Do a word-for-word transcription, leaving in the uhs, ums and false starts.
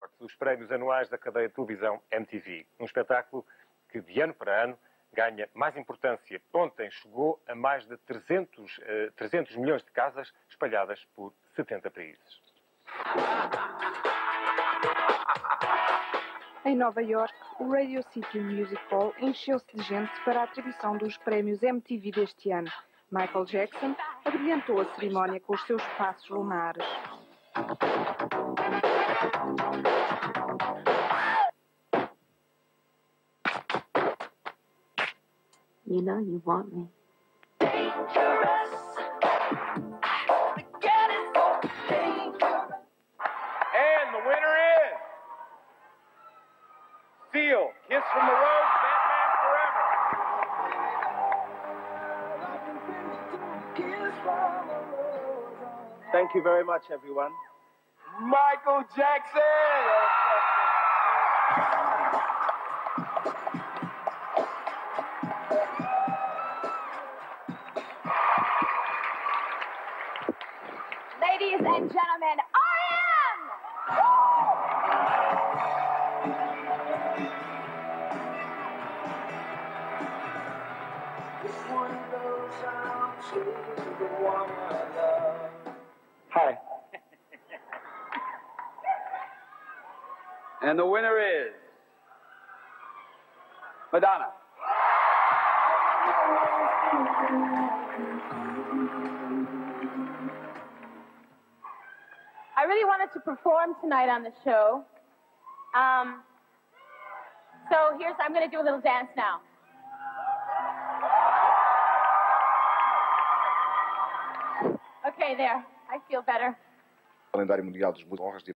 Os prémios anuais da cadeia de televisão M T V. Um espetáculo que, de ano para ano, ganha mais importância. Ontem chegou a mais de trezentos, uh, trezentos milhões de casas espalhadas por setenta países. Em Nova York, o Radio City Music Hall encheu-se de gente para a atribuição dos prémios M T V deste ano. Michael Jackson abrilhantou a cerimónia com os seus passos lunares. You know you want me. And the winner is Seal, Kiss from the Rose, Batman Forever. Thank you very much, everyone. Michael Jackson! Ladies and gentlemen, R E M! Hi. And the winner is Madonna. I really wanted to perform tonight on the show. Um, so here's, I'm going to do a little dance now. Okay, there. I feel better. Calendário Mundial dos Honras de